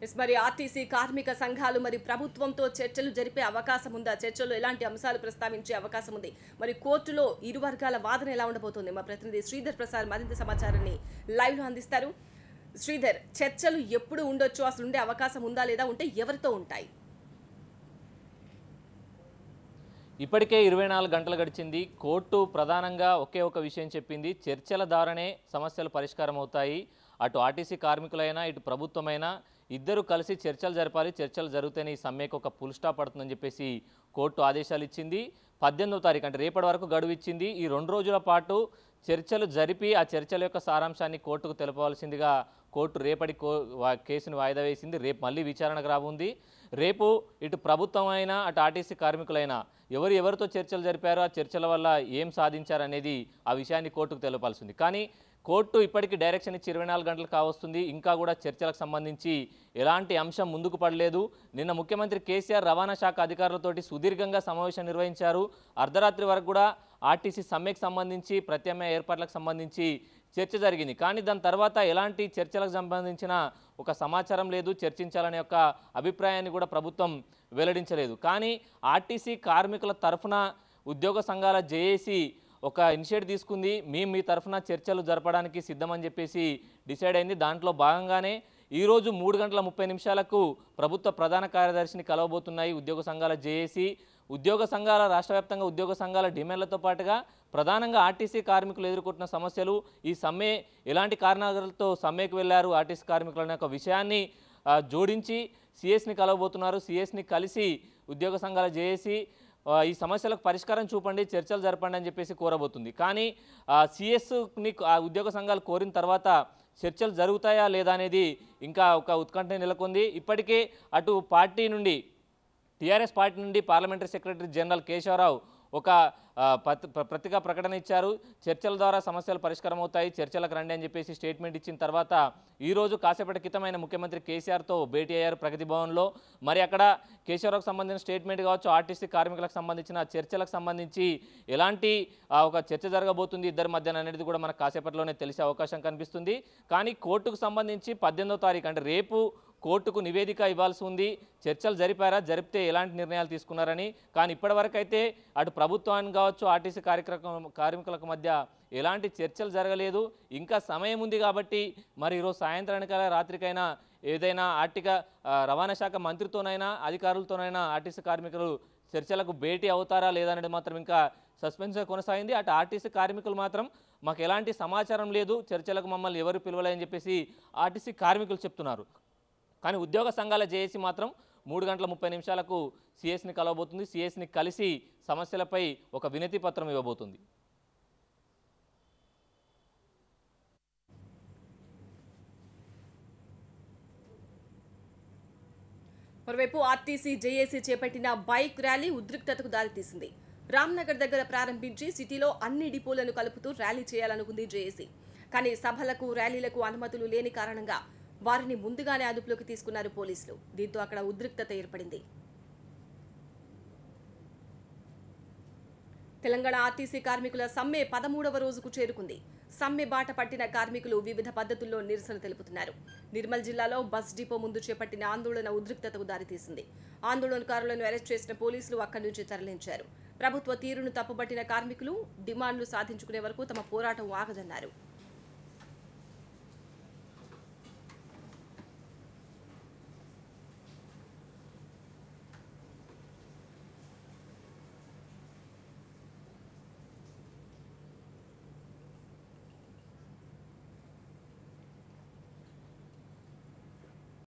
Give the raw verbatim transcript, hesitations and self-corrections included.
Yes మరి RTC కార్మిక సంఘాలు మరి ప్రభుత్వంతో చర్చలు జరిపే అవకాశం ఉందా? చర్చల్లో ఎలాంటి అంశాలు ప్రస్తావించే అవకాశం ఉంది? మరి కోర్టులో ఇరు వర్గాల వాదన ఎలా ఉండబోతోంది? మా ప్రతినిధి శ్రీధర్ ప్రసాద్ మరింత సమాచారాన్ని లైవ్ లో అందిస్తారు. శ్రీధర్, చర్చలు ఎప్పుడు ఉండొచ్చు, అసలు ఉండే అవకాశం ఉందా లేదా, ఉంటే ఎవరితో ఉంటాయి? ఇప్పటికే ఇరవై నాలుగు గంటలు గడిచింది. కోర్టు ప్రధానంగా ఒకే ఒక విషయం చెప్పింది, చర్చల ద్వారానే సమస్యలు పరిష్కారం అవుతాయి. అటు ఆర్టీసీ కార్మికులైనా ఇటు ప్రభుత్వమైనా ఇద్దరు కలిసి చర్చలు జరపాలి. చర్చలు జరిగితేనే ఈ సమ్మెకు ఒక ఫుల్ స్టాప్ పడుతుందని చెప్పేసి కోర్టు ఆదేశాలు ఇచ్చింది. పద్దెనిమిదవ తారీఖు అంటే రేపటి వరకు గడువు ఇచ్చింది. ఈ రెండు రోజుల పాటు చర్చలు జరిపి ఆ చర్చల యొక్క సారాంశాన్ని కోర్టుకు తెలపవలసిందిగా కోర్టు రేపటి కేసును వాయిదా వేసింది. రేపు మళ్ళీ విచారణకు రాబోంది. రేపు ఇటు ప్రభుత్వం అయినా అటు ఆర్టీసీ కార్మికులైనా ఎవరు ఎవరితో చర్చలు జరిపారో, ఆ చర్చల వల్ల ఏం సాధించారనేది ఆ విషయాన్ని కోర్టుకు తెలపాల్సింది. కానీ కోర్టు ఇప్పటికీ డైరెక్షన్ ఇచ్చి ఇరవై నాలుగు గంటలు కావస్తుంది. ఇంకా కూడా చర్చలకు సంబంధించి ఎలాంటి అంశం ముందుకు పడలేదు. నిన్న ముఖ్యమంత్రి కేసీఆర్ రవాణా శాఖ అధికారులతోటి సుదీర్ఘంగా సమావేశం నిర్వహించారు. అర్ధరాత్రి వరకు కూడా ఆర్టీసీ సమ్మెకు సంబంధించి ప్రత్యామ్నాయ ఏర్పాట్లకు సంబంధించి చర్చ జరిగింది. కానీ దాని తర్వాత ఎలాంటి చర్చలకు సంబంధించిన ఒక సమాచారం లేదు, చర్చించాలనే ఒక అభిప్రాయాన్ని కూడా ప్రభుత్వం వెల్లడించలేదు. కానీ ఆర్టీసీ కార్మికుల తరఫున ఉద్యోగ సంఘాల జేఏసీ ఒక ఇనిషియేటివ్ తీసుకుంది. మేము మీ తరఫున చర్చలు జరపడానికి సిద్ధమని చెప్పేసి డిసైడ్ అయింది. దాంట్లో భాగంగానే ఈరోజు మూడు గంటల ముప్పై నిమిషాలకు ప్రభుత్వ ప్రధాన కార్యదర్శిని కలవబోతున్నాయి ఉద్యోగ సంఘాల జేఏసీ. ఉద్యోగ సంఘాల రాష్ట్ర వ్యాప్తంగా ఉద్యోగ సంఘాల డిమాండ్లతో పాటుగా ప్రధానంగా ఆర్టీసీ కార్మికులు ఎదుర్కొంటున్న సమస్యలు, ఈ సమ్మె ఎలాంటి కారణాలతో సమ్మెకు వెళ్లారు ఆర్టీసీ కార్మికులు అనే ఒక విషయాన్ని జోడించి సిఎస్ని కలవబోతున్నారు. సిఎస్ని కలిసి ఉద్యోగ సంఘాల జేఏసీ ఈ సమస్యలకు పరిష్కారం చూపండి, చర్చలు జరపండి అని చెప్పేసి కోరబోతుంది. కానీ సిఎస్ని ఉద్యోగ సంఘాలు కోరిన తర్వాత చర్చలు జరుగుతాయా లేదా అనేది ఇంకా ఒక ఉత్కంఠ నెలకొంది. ఇప్పటికే అటు పార్టీ నుండి టీఆర్ఎస్ పార్టీ నుండి పార్లమెంటరీ సెక్రటరీ జనరల్ కేశవరావు ఒక పత్రికా ప్రకటన ఇచ్చారు. చర్చల ద్వారా సమస్యలు పరిష్కారం అవుతాయి, చర్చలకు రండి అని చెప్పేసి స్టేట్మెంట్ ఇచ్చిన తర్వాత ఈరోజు కాసేపటి క్రితమైన ముఖ్యమంత్రి కేసీఆర్తో భేటీ అయ్యారు ప్రగతి భవన్లో. మరి అక్కడ కేసీఆర్కు సంబంధించిన స్టేట్మెంట్ కావచ్చు, ఆర్టీసీ కార్మికులకు సంబంధించిన చర్చలకు సంబంధించి ఎలాంటి ఒక చర్చ జరగబోతుంది ఇద్దరి మధ్యన అనేది కూడా మనకు కాసేపట్లోనే తెలిసే అవకాశం కనిపిస్తుంది. కానీ కోర్టుకు సంబంధించి పద్దెనిమిదవ తారీఖు అంటే రేపు కోర్టుకు నివేదిక ఇవ్వాల్సి ఉంది. చర్చలు జరిపారా, జరిపితే ఎలాంటి నిర్ణయాలు తీసుకున్నారని. కానీ ఇప్పటివరకు అయితే అటు ప్రభుత్వానికి కావచ్చు ఆర్టీసీ కార్యక్రమం కార్మికులకు మధ్య ఎలాంటి చర్చలు జరగలేదు. ఇంకా సమయం ఉంది కాబట్టి మరి ఈరోజు సాయంత్రానికైనా రాత్రికైనా ఏదైనా ఆర్థిక రవాణా శాఖ మంత్రితోనైనా అధికారులతోనైనా ఆర్టీసీ కార్మికులు చర్చలకు భేటీ అవుతారా లేదా అనేది మాత్రం ఇంకా సస్పెన్స్గా కొనసాగింది. అటు ఆర్టీసీ కార్మికులు మాత్రం మాకు ఎలాంటి సమాచారం లేదు, చర్చలకు మమ్మల్ని ఎవరు పిలవలేదని చెప్పేసి ఆర్టీసీ కార్మికులు చెప్తున్నారు. కానీ ఉద్యోగ సంఘాల జేఏసీ మాత్రం మూడు గంటల ముప్పై నిమిషాలకు సిఎస్ని కలవబోతుంది. సిఎస్ని కలిసి సమస్యలపై ఒక వినతి పత్రం ఇవ్వబోతుంది. మరోవైపు ఆర్టీసీ జేఏసీ చేపట్టిన బైక్ ర్యాలీ ఉద్రిక్తతకు దారితీసింది. రామ్నగర్ దగ్గర ప్రారంభించి సిటీలో అన్ని డిపోలను కలుపుతూ ర్యాలీ చేయాలనుకుంది జేఏసీ. కానీ సభలకు ర్యాలీలకు అనుమతులు లేని కారణంగా వారిని ముందుగానే అదుపులోకి తీసుకున్నారు పోలీసులు. దీంతో అక్కడ ఉద్రిక్తత ఏర్పడింది. తెలంగాణ ఆర్టీసీ కార్మికుల సమ్మె పదమూడవ రోజుకు చేరుకుంది. సమ్మె బాట పట్టిన కార్మికులు వివిధ పద్ధతుల్లో నిరసన తెలుపుతున్నారు. నిర్మల్ జిల్లాలో బస్ డిపో ముందు చేపట్టిన ఆందోళన ఉద్రిక్తతకు దారితీసింది. ఆందోళనకారులను అరెస్ట్ చేసిన పోలీసులు అక్కడి నుంచి తరలించారు. ప్రభుత్వ తీరును తప్పుబట్టిన కార్మికులు డిమాండ్లు సాధించుకునే వరకు తమ పోరాటం ఆగదన్నారు.